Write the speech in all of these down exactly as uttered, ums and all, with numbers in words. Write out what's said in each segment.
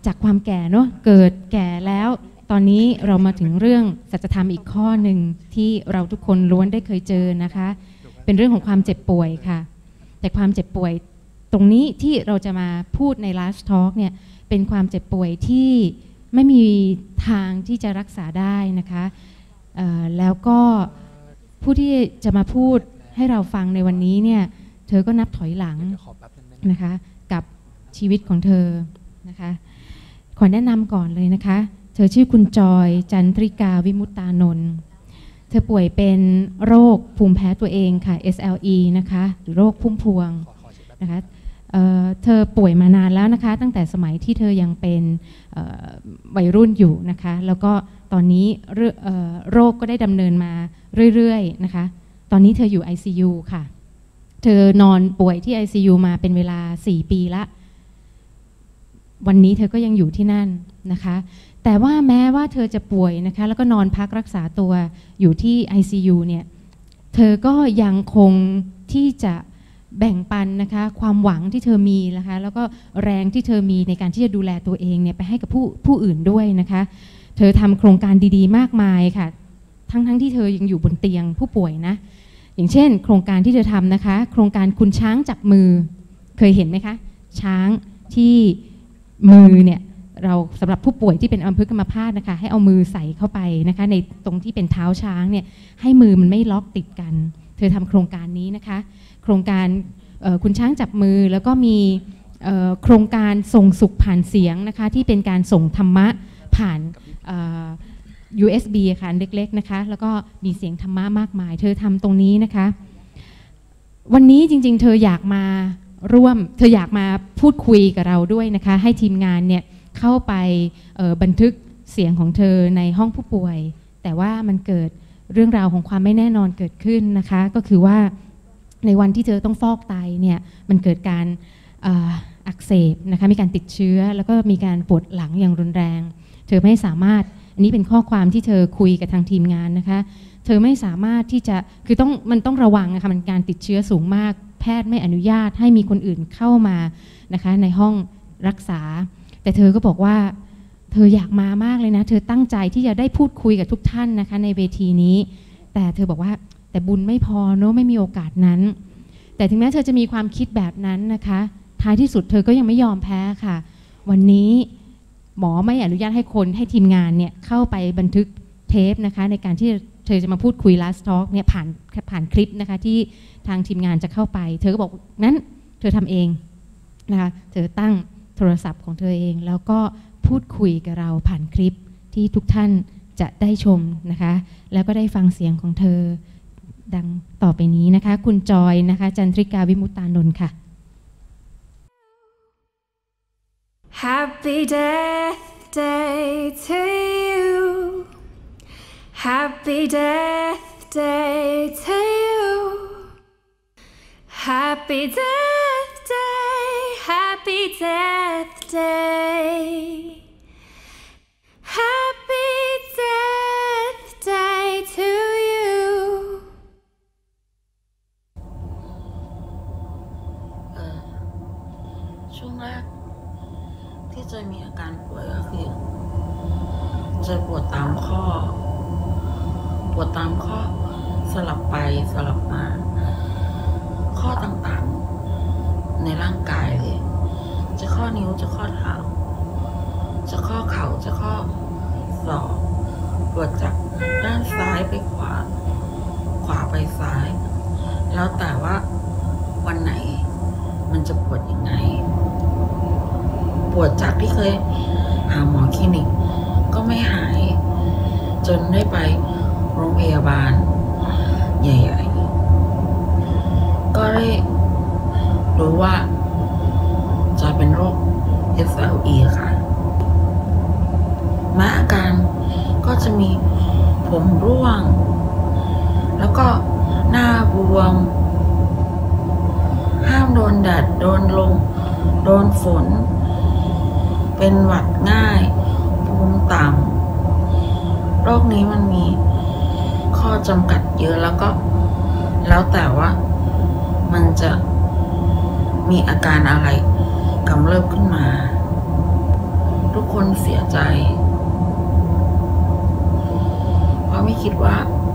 จากความแก่เนาะเกิดแก่แล้วตอนนี้เรามาถึงเรื่องสัจธรรมอีกข้อหนึ่งที่เราทุกคนล้วนได้เคยเจอนะคะเป็นเรื่องของความเจ็บป่วยค่ะแต่ความเจ็บป่วยตรงนี้ที่เราจะมาพูดใน Last Talk เนี่ยเป็นความเจ็บป่วยที่ไม่มีทางที่จะรักษาได้นะคะแล้วก็ผู้ที่จะมาพูดให้เราฟังในวันนี้เนี่ยเธอก็นับถอยหลังนะคะกับชีวิตของเธอนะคะขอแนะนำก่อนเลยนะคะเธอชื่อคุณจอยจันทริกาวิมุตตานนท์เธอป่วยเป็นโรคภูมิแพ้ตัวเองค่ะ เอส แอล อี นะคะหรือโรคพุ่มพวงนะคะเอ่อเธอป่วยมานานแล้วนะคะตั้งแต่สมัยที่เธอยังเป็นวัยรุ่นอยู่นะคะแล้วก็ตอนนี้โรคก็ได้ดำเนินมาเรื่อยๆนะคะตอนนี้เธออยู่ ไอ ซี ยู ค่ะเธอนอนป่วยที่ ไอ ซี ยู มาเป็นเวลาสี่ปีละวันนี้เธอก็ยังอยู่ที่นั่นนะคะแต่ว่าแม้ว่าเธอจะป่วยนะคะแล้วก็นอนพักรักษาตัวอยู่ที่ ไอ ซี ยู เนี่ยเธอก็ยังคงที่จะแบ่งปันนะคะความหวังที่เธอมีนะคะแล้วก็แรงที่เธอมีในการที่จะดูแลตัวเองเนี่ยไปให้กับผู้ผู้อื่นด้วยนะคะเธอทำโครงการดีๆมากมายค่ะทั้งๆ ท, ที่เธอยังอยู่บนเตียงผู้ป่วยนะอย่างเช่นโครงการที่เธอทำนะคะโครงการคุณช้างจับมือเคยเห็นไหมคะช้างที่มือเนี่ยเราสำหรับผู้ป่วยที่เป็นอัมพฤกษ์อัมพาตนะคะให้เอามือใส่เข้าไปนะคะในตรงที่เป็นเท้าช้างเนี่ยให้มือมันไม่ล็อกติดกันเธอทำโครงการนี้นะคะโครงการคุณช้างจับมือแล้วก็มีโครงการส่งสุขผ่านเสียงนะคะที่เป็นการส่งธรรมะผ่าน ยู เอส บี ค่ะเล็กๆนะคะแล้วก็มีเสียงธรรมะมากมายเธอทำตรงนี้นะคะวันนี้จริงๆเธออยากมาร่วมเธออยากมาพูดคุยกับเราด้วยนะคะให้ทีมงานเนี่ยเข้าไปบันทึกเสียงของเธอในห้องผู้ป่วยแต่ว่ามันเกิดเรื่องราวของความไม่แน่นอนเกิดขึ้นนะคะก็คือว่าในวันที่เธอต้องฟอกไตเนี่ยมันเกิดการอักเสบนะคะมีการติดเชื้อแล้วก็มีการปวดหลังอย่างรุนแรงเธอไม่สามารถอันนี้เป็นข้อความที่เธอคุยกับทางทีมงานนะคะเธอไม่สามารถที่จะคือต้องมันต้องระวังนะคะมันการติดเชื้อสูงมากแพทย์ไม่อนุญาตให้มีคนอื่นเข้ามานะคะในห้องรักษาแต่เธอก็บอกว่าเธออยากมามากเลยนะเธอตั้งใจที่จะได้พูดคุยกับทุกท่านนะคะในเวทีนี้แต่เธอบอกว่าแต่บุญไม่พอเนอะไม่มีโอกาสนั้นแต่ถึงแม้เธอจะมีความคิดแบบนั้นนะคะท้ายที่สุดเธอก็ยังไม่ยอมแพ้ค่ะวันนี้หมอไม่อนุญาตให้คนให้ทีมงานเนี่ยเข้าไปบันทึกเทปนะคะในการที่เธอจะมาพูดคุย Last Talk เนี่ยผ่านผ่านคลิปนะคะที่ทางทีมงานจะเข้าไปเธอก็บอกนั้นเธอทำเองนะคะเธอตั้งโทรศัพท์ของเธอเองแล้วก็พูดคุยกับเราผ่านคลิปที่ทุกท่านจะได้ชมนะคะแล้วก็ได้ฟังเสียงของเธอดังต่อไปนี้นะคะคุณจอยนะคะจันทริกาวิมุตตานนท์ค่ะ Happy Death Day to you Happy Death Day to you Happy Death Day Happy Death Day Happy Death Day to you เออช่วงแรกที่จะมีอาการป่วยก็คือจะปวดตามข้อปวดตามข้อสลับไปสลับมาข้อต่างๆในร่างกายเลยจะข้อนิ้วจะข้อเท้าจะข้อเข่าจะข้อศอกปวดจากด้านซ้ายไปขวาขวาไปซ้ายแล้วแต่ว่าวันไหนมันจะปวดยังไงปวดจากที่เคยหาหมอคลินิกก็ไม่หายจนได้ไปโรงพยาบาลใหญ่ๆก็ได้รู้ว่าจะเป็นโรค เอส แอล อี ค่ะแม้อาการก็จะมีผมร่วงแล้วก็หน้าบวมห้ามโดนแดดโดนลมโดนฝนเป็นหวัดง่ายภูมิต่ำโรคนี้มันมีข้อจำกัดเยอะแล้วก็แล้วแต่ว่ามันจะมีอาการอะไรกำเริบขึ้นมาทุกคนเสียใจเพราะไม่คิดว่า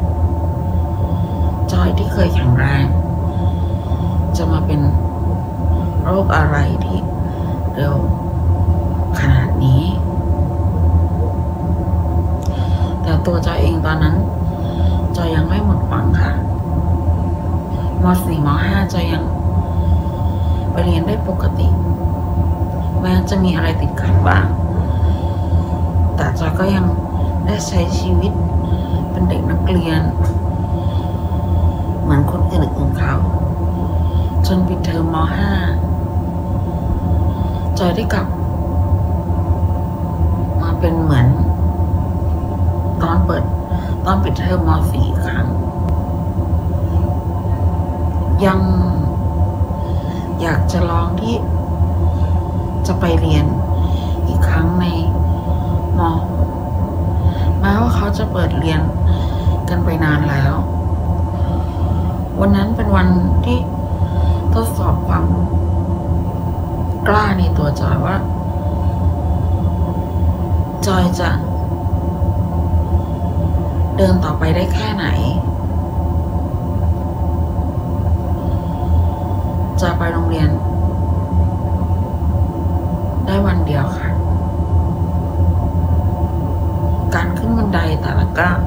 จอยที่เคยแข็งแรงจะมาเป็นโรคอะไรที่เร็วขนาดนี้แต่ตัวจอยเองตอนนั้นจอยยังไม่หมดหวังค่ะม.สี่ ม.ห้า จอยยังไปเรียนได้ปกติแม้จะมีอะไรติดขัดบ้างแต่จอยก็ยังได้ใช้ชีวิตเป็นเด็กนักเรียนเหมือนคนอื่นๆเขาจนปิดเทอม ม.ห้า จอยได้กลับมาเป็นเหมือนตอนเปิดตอนปิดเทอม ม.สี่ ครั้งยังอยากจะลองที่จะไปเรียนอีกครั้งในม.หก แม้ว่าเขาจะเปิดเรียนกันไปนานแล้ววันนั้นเป็นวันที่ทดสอบความกล้าในตัวจอยว่าจอยจะเดินต่อไปได้แค่ไหนจะไปโรงเรียนได้วันเดียวค่ะการขึ้นบันไดแต่ละก้าว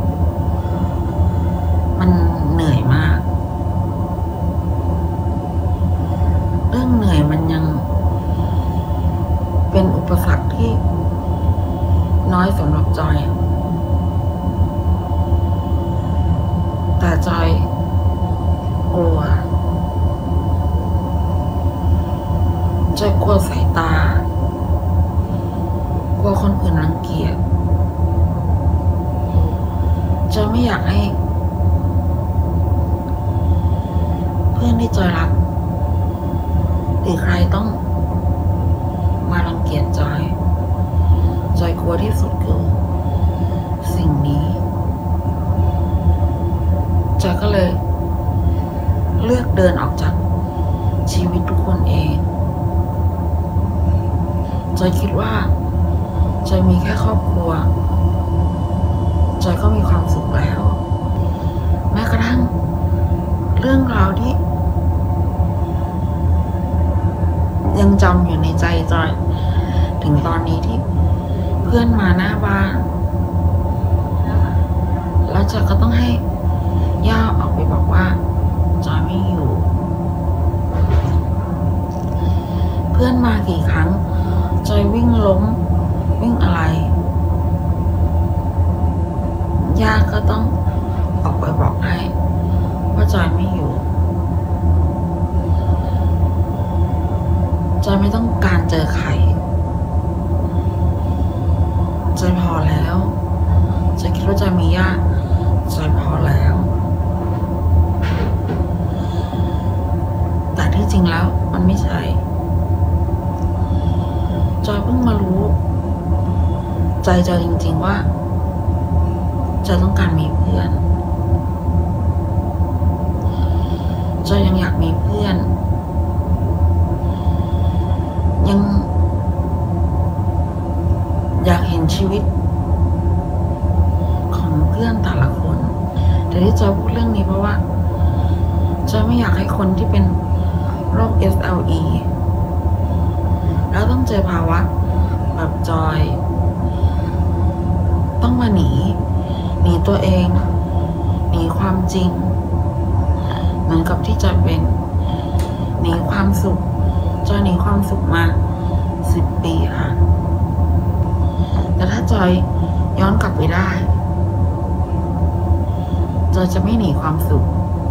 มันเหนื่อยมากเรื่องเหนื่อยมันยังเป็นอุปสรรคที่น้อยสำหรับจอยแต่จอยกลัวจอยกลัวสายตากลัวคนอื่นรังเกียจจอยไม่อยากให้เพื่อนที่จอยรักหรือใครต้องมารังเกียจจอยจอยกลัวที่สุดคือสิ่งนี้จอยก็เลยเลือกเดินออกจากชีวิตทุกคนเองจอยคิดว่าจอยมีแค่ครอบครัวจอยก็มีความสุขแล้วแม้กระทั่งเรื่องราวที่ยังจำอยู่ในใจจอยถึงตอนนี้ที่เพื่อนมาหน้าบ้านแล้วจอยก็ต้องให้ย่าออกไปบอกว่าจอยไม่อยู่เพื่อนมากี่ครั้งจอยวิ่งล้มวิ่งอะไรย่าก็ต้องออกไปบอกให้ว่าจอยไม่อยู่จอยไม่ต้องการเจอใครจอยพอแล้วจอยคิดว่าจอยมีย่าจอยพอแล้วแต่ที่จริงแล้วมันไม่ใช่จอยเพิ่งมารู้ใจจอยจริงๆว่าจอยต้องการมีเพื่อนจอยยังอยากมีเพื่อนยังอยากเห็นชีวิตของเพื่อนแต่ละคนแต่ที่จอยพูดเรื่องนี้เพราะว่าจอยไม่อยากให้คนที่เป็นโรค เอส แอล อี แล้วต้องเจอภาวะแบบจอยต้องมาหนีหนีตัวเองหนีความจริงเหมือนกับที่จอยเป็นหนีความสุขจอยหนีความสุขมาสิบปีค่ะแต่ถ้าจอยย้อนกลับไปได้จอยจะไม่หนีความสุข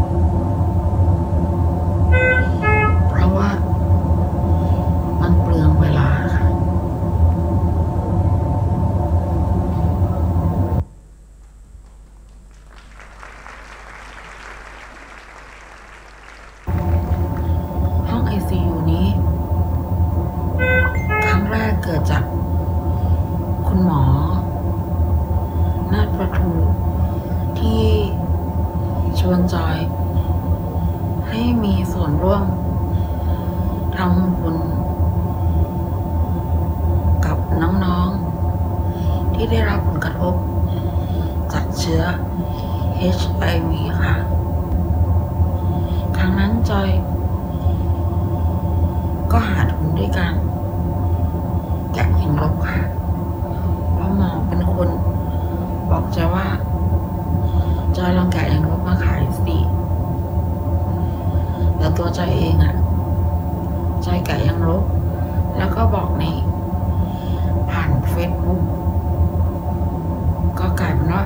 เพราะว่ามันเปลืองเวลาค่ะห้อง ไอ ซี ยู นี้ครั้งแรกเกิดจากคุณหมอนาฏประทูที่ชวนจอยให้มีส่วนร่วมทำบุญกับน้ได้รับผลกระทบจากเชื้อ เอช ไอ วี ค่ะครั้งนั้นจอยก็หาทุนด้วยกันแกะหินลบค่ะเพราะหมอเป็นคนบอกจอยว่าจอยลองแกะหินลบมาขายสิแล้วตัวจอยเองอ่ะจอยแกะยังลบแล้วก็บอกในผ่านเฟซบุ๊กก็กลายเป็นว่า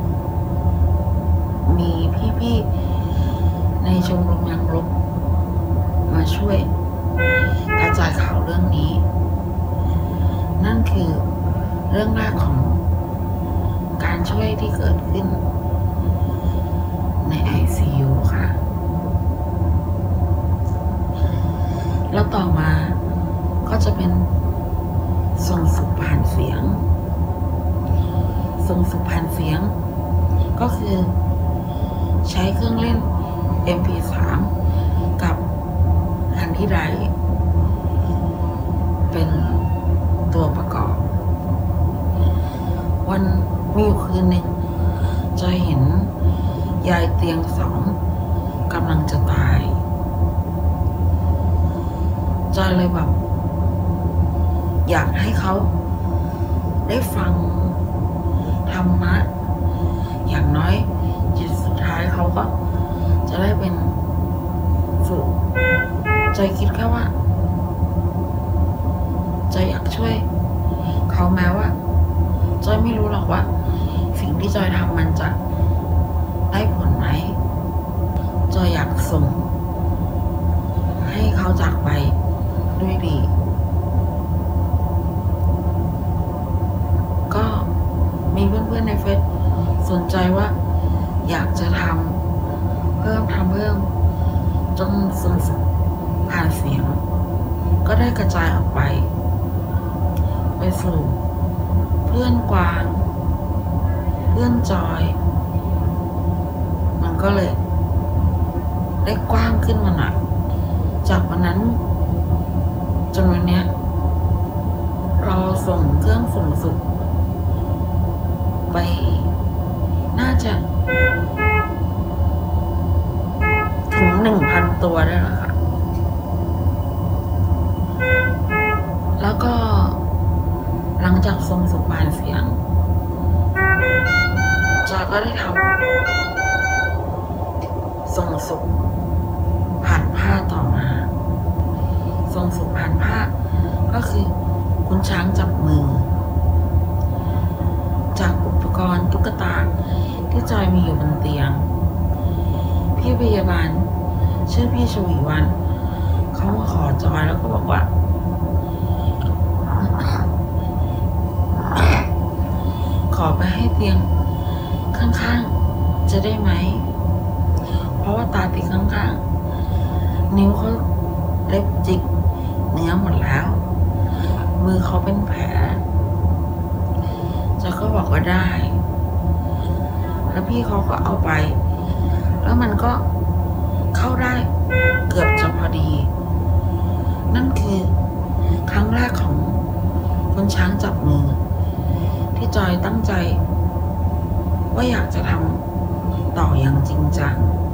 มีพี่ๆในชมรมยังลบมาช่วยกระจายข่าวเรื่องนี้นั่นคือเรื่องแรกของการช่วยที่เกิดขึ้นใน ไอ ซี ยู ค่ะแล้วต่อมาก็จะเป็นส่งสุขผ่านเสียงส่งสุขผ่านเสียงก็คือใช้เครื่องเล่น เอ็ม พี สาม กับฮันดี้ไรท์เป็นตัวประกอบวันมีอยู่คืนหนึ่งจะเห็นยายเตียงสองกำลังจะตายจอยเลยแบบอยากให้เขาได้ฟังธรรมะอย่างน้อยจิตสุดท้ายเขาก็จะได้เป็นสุขจอยคิดแค่ว่าจอยอยากช่วยเขาแม้ว่าจอยไม่รู้หรอกว่าสิ่งที่จอยทำมันจะได้ผลไหมจอยอยากส่งให้เขาจากไปด้วยดีก็มีเพื่อนๆในเฟซสนใจว่าอยากจะทำเพิ่มทำเพิ่มจนส่งผ่านเสียงก็ได้กระจายออกไปไปสู่เพื่อนกวางเพื่อนจอยมันก็เลยได้กว้างขึ้นมาหน่อยจากวันนั้นจนวันนี้เราส่งเครื่องส่งสุขไปน่าจะถึงหนึ่งพันตัวได้แล้วค่ะแล้วก็หลังจากส่งสุขผ่านเสียงจอยก็ได้ทำส่งสุขผ่านผ้าต่อมาส่งสุขผ่านผ้าก็คือคุณช้างจับมือจากอุปกรณ์ตุ๊กตาที่จอยมีอยู่บนเตียงพี่พยาบาลชื่อพี่ชวีวันเขามาขอจอยแล้วก็บอกว่าขอไปให้เตียงข้างๆจะได้ไหมเพราะว่าตาติดข้างๆนิ้วเขาเล็บจิกเนื้อหมดแล้วมือเขาเป็นแผลจะก็บอกว่าได้แล้วพี่เขาก็เอาไปแล้วมันก็เข้าได้เกือบจะพอดีนั่นคือครั้งแรกของคุณช้างจับมือที่จอยตั้งใจว่าอยากจะทำต่ออย่างจริงจัง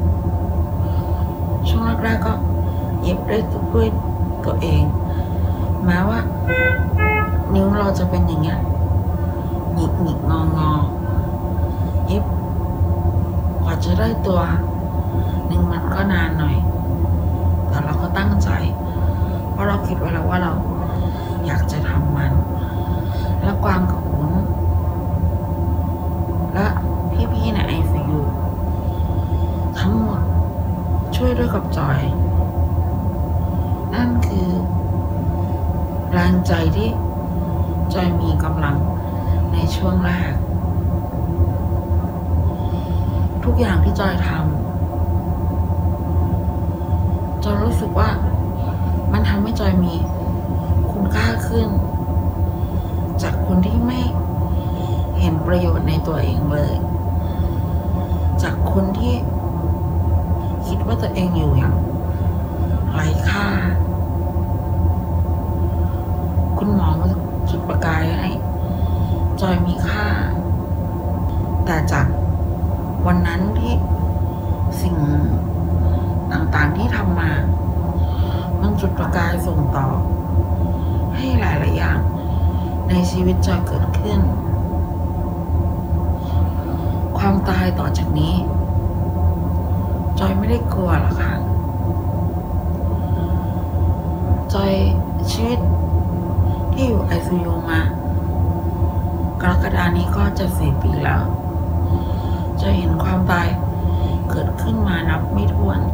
ช่วงแรกๆก็เย็บด้วยด้วยตัวเองแม้ว่านิ้วเราจะเป็นอย่างเงี้ยหงิกหงิกงองอเย็บกว่าจะได้ตัวหนึ่งมันก็นานหน่อยแต่เราก็ตั้งใจเพราะเราคิดไว้แล้วว่าเราอยากจะทำมันและกวางกับวุ้นและพี่ๆใน ไอ ซี ยู ทั้งหมดช่วยด้วยกับจอยนั่นคือแรงใจที่จอยมีกำลังในช่วงแรกทุกอย่างที่จอยทำจอยรู้สึกว่ามันทำให้จอยมีคุณค่าขึ้นจากคนที่ไม่เห็นประโยชน์ในตัวเองเลยจากคนที่คิดว่าตัวเองอยู่อย่างไร้ค่าคุณหมอมาจุดประกายให้จอยมีค่าแต่จากวันนั้นที่สิ่งต่างๆที่ทำมามันจุดประกายส่งต่อให้หลายๆอย่างในชีวิตจอยเกิดขึ้นความตายต่อจากนี้จอยไม่ได้กลัวหรอกค่ะจอยชีวิตที่อยู่ ไอ ซี ยู มากรกฎานี้ก็จะสี่ปีแล้วจะเห็นความตายเกิดขึ้นมานับไม่ถ้วน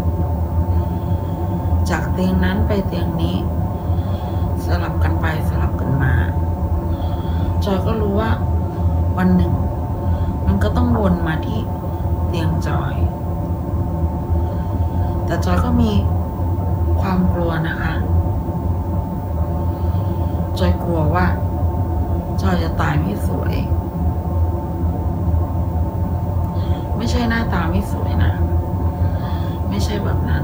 จากเตียงนั้นไปเตียงนี้สลับกันไปสลับกันมาจอยก็รู้ว่าวันหนึ่งมันก็ต้องวนมาที่เตียงจอยแต่จอยก็มีความกลัวนะคะจอยกลัวว่าจอยจะตายไม่สวยไม่ใช่หน้าตาไม่สวยนะไม่ใช่แบบนั้น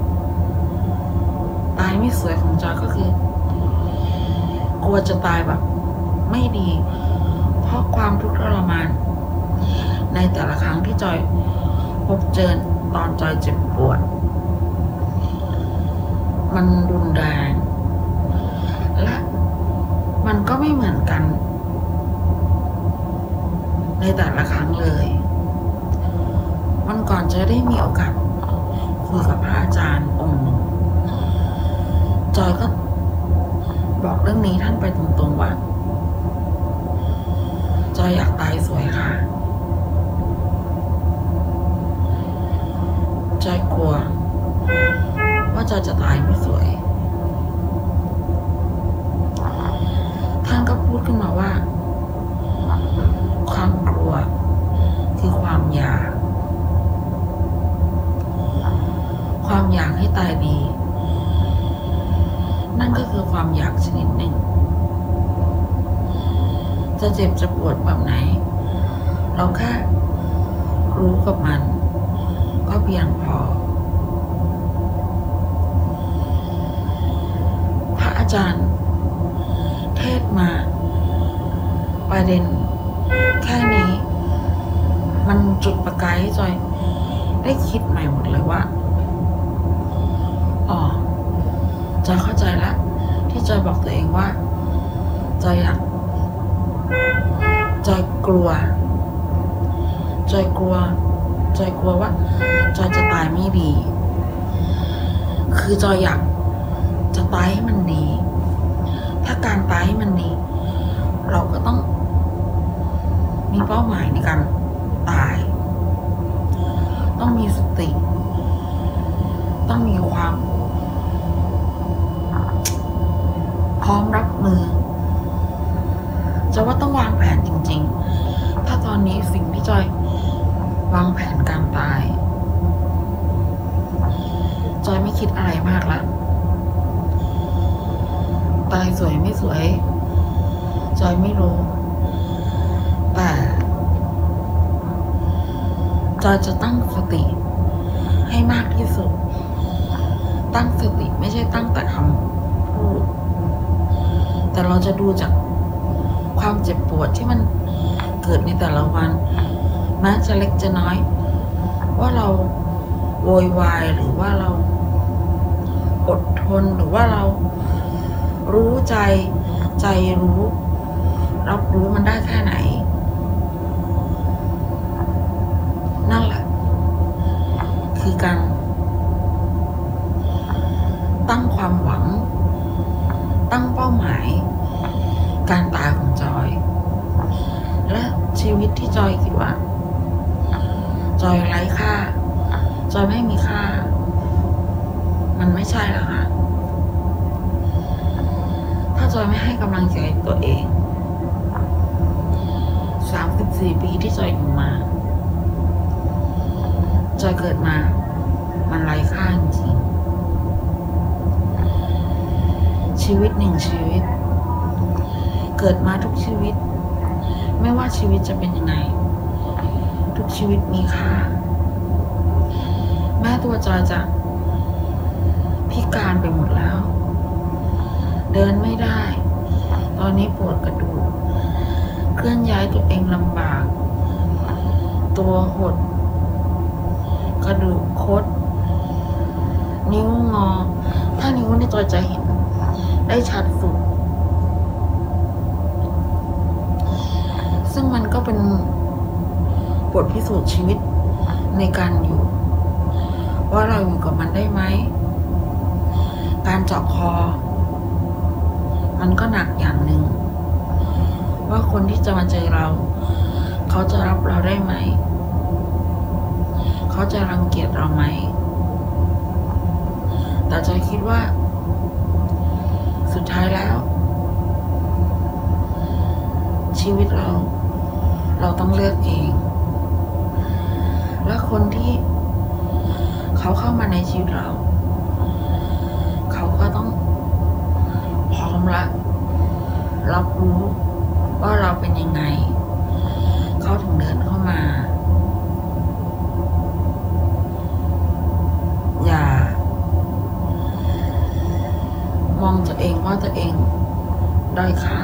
ตายไม่สวยของจอยก็คือกลัวจะตายแบบไม่ดีเพราะความทุกข์ทรมานในแต่ละครั้งที่จอยพบเจอตอนจอยเจ็บปวดมันรุนแรงและมันก็ไม่เหมือนกันในแต่ละครั้งเลยวันก่อนจะได้มีโอกาสคุยกับพระอาจารย์องค์หนึ่งจอยก็บอกเรื่องนี้ท่านไปตรงๆว่าจอยอยากตายสวยค่ะจอยกลัวว่าจอยจะตายไม่สวยท่านก็พูดขึ้นมาว่าความกลัวคือความอยากความอยากให้ตายดีนั่นก็คือความอยากชนิดหนึ่งจะเจ็บจะปวดแบบไหนเราแค่รู้กับมันก็เพียงพอพระอาจารย์เทศมาประเด็นแค่นี้มันจุดประกายให้จอยได้คิดใหม่หมดเลยว่าอ๋อจอยเข้าใจแล้วที่จอยบอกตัวเองว่าจอยอยากจอยกลัวจอยกลัวจอยกลัวว่าจอยจะตายไม่ดีคือจอยอยากจะตายให้มันดีถ้าการตายให้มันดีเราก็ต้องมีเป้าหมายในการตายต้องมีสติต้องมีความพร้อมรับมือจะว่าต้องวางแผนจริงๆถ้าตอนนี้สิ่งที่จอยวางแผนการตายจอยไม่คิดอะไรมากละตายสวยไม่สวยจอยไม่รู้แต่จอยจะตั้งสติให้มากที่สุดตั้งสติไม่ใช่ตั้งแต่คำพูดแต่เราจะดูจากความเจ็บปวดที่มันเกิดในแต่ละวันแม้จะเล็กจะน้อยว่าเราโวยวายหรือว่าเราอดทนหรือว่าเรารู้ใจใจรู้รับรู้มันได้แค่ไหนนั่นแหละคือการตั้งความหวังตั้งเป้าหมายการตายของจอยและชีวิตที่จอยคิดว่าจอยไร้ค่าจอยไม่มีค่ามันไม่ใช่แล้วค่ะถ้าจอยไม่ให้กำลังใจตัวเองสามสิบสี่ปีที่จอยอยู่มาจอยเกิดมามันไร้ค่าจริงชีวิตหนึ่งชีวิตเกิดมาทุกชีวิตไม่ว่าชีวิตจะเป็นยังไงทุกชีวิตมีค่าแม้ตัวจอยจะพิการไปหมดแล้วเดินไม่ได้ตอนนี้ปวดกระดูกเคลื่อนให้ตัวเองลำบากตัวหดกระดูกคดนิ้วงอถ้านิ้วในจอยจะเห็นได้ชัดสุดซึ่งมันก็เป็นบทพิสูจน์ชีวิตในการอยู่ว่าเราอยู่กับมันได้ไหมการเจาะคอมันก็หนักอย่างหนึ่งว่าคนที่จะมาเจอเราเขาจะรับเราได้ไหมเขาจะรังเกียจเราไหมแต่จอยคิดว่าสุดท้ายแล้วชีวิตเราเราต้องเลือกเองและคนที่เขาเข้ามาในชีวิตเราเขาก็ต้องพร้อมละรับรู้ว่าเราเป็นยังไงเขาถึงเดินเข้ามาอย่ามองตัวเองว่าตัวเองด้อยค่า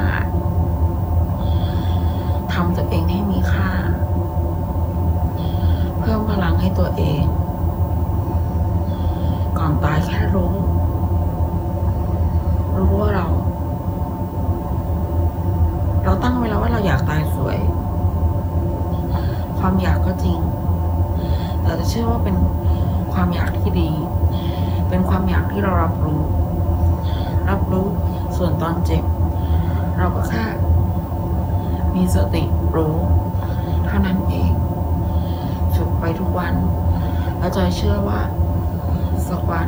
ทำตัวเองให้มีค่าเพิ่มพลังให้ตัวเองก่อนตายแค่รู้รู้ว่าเราเราตั้งไว้แล้วว่าเราอยากตายสวยความอยากก็จริงแต่จะเชื่อว่าเป็นความอยากที่ดีเป็นความอยากที่เรารับรู้รับรู้ส่วนตอนเจ็บเราก็แค่มีสติรู้เท่านั้นเองฝึกไปทุกวันแล้วจอยเชื่อว่าสักวัน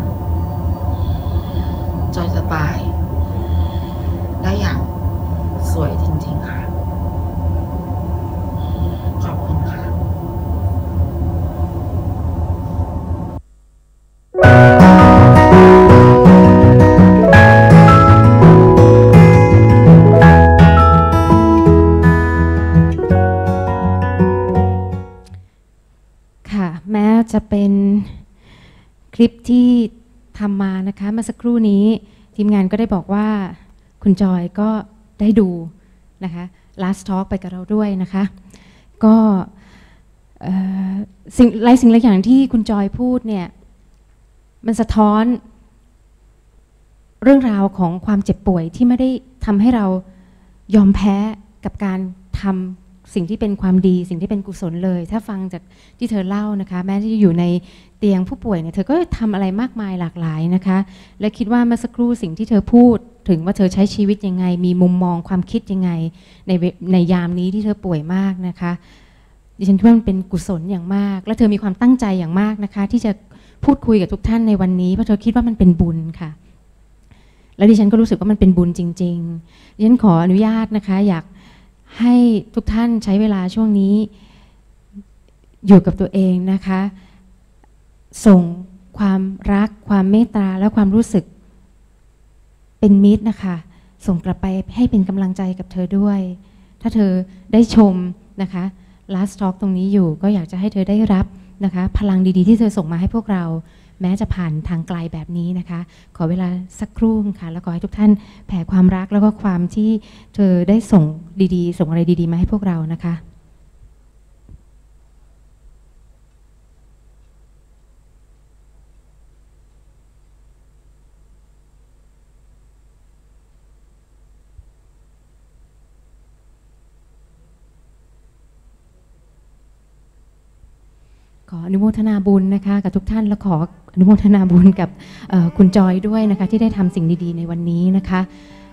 จอยจะตายได้อย่างสวยจริงๆค่ะขอบคุณค่ะค่ะแม้จะเป็นคลิปที่ทำมานะคะเมื่อสักครู่นี้ทีมงานก็ได้บอกว่าคุณจอยก็ได้ดูนะคะ last talk ไปกับเราด้วยนะคะก็สิ่งหลายสิ่งหลายอย่างที่คุณจอยพูดเนี่ยมันสะท้อนเรื่องราวของความเจ็บป่วยที่ไม่ได้ทำให้เรายอมแพ้กับการทำสิ่งที่เป็นความดีสิ่งที่เป็นกุศลเลยถ้าฟังจากที่เธอเล่านะคะแม้ที่อยู่ในเตียงผู้ป่วยเนี่ยเธอก็ทำอะไรมากมายหลากหลายนะคะและคิดว่าเมื่อสักครู่สิ่งที่เธอพูดถึงว่าเธอใช้ชีวิตยังไงมีมุมมองความคิดยังไงในในยามนี้ที่เธอป่วยมากนะคะดิฉันคิดว่ามันเป็นกุศลอย่างมากและเธอมีความตั้งใจอย่างมากนะคะที่จะพูดคุยกับทุกท่านในวันนี้เพราะเธอคิดว่ามันเป็นบุญค่ะและดิฉันก็รู้สึกว่ามันเป็นบุญจริงๆดิฉันขออนุญาตนะคะอยากให้ทุกท่านใช้เวลาช่วงนี้อยู่กับตัวเองนะคะส่งความรักความเมตตาและความรู้สึกเป็นมิตรนะคะส่งกลับไปให้เป็นกำลังใจกับเธอด้วยถ้าเธอได้ชมนะคะ last talk ตรงนี้อยู่ก็อยากจะให้เธอได้รับนะคะพลังดีๆที่เธอส่งมาให้พวกเราแม้จะผ่านทางไกลแบบนี้นะคะขอเวลาสักครู่ค่ะแล้วก็ให้ทุกท่านแผ่ความรักแล้วก็ความที่เธอได้ส่งดีๆส่งอะไรดีๆมาให้พวกเรานะคะ ขออนุโมทนาบุญนะคะกับทุกท่านและขออนุโมทนาบุญกับคุณจอยด้วยนะคะที่ได้ทำสิ่งดีๆในวันนี้นะคะ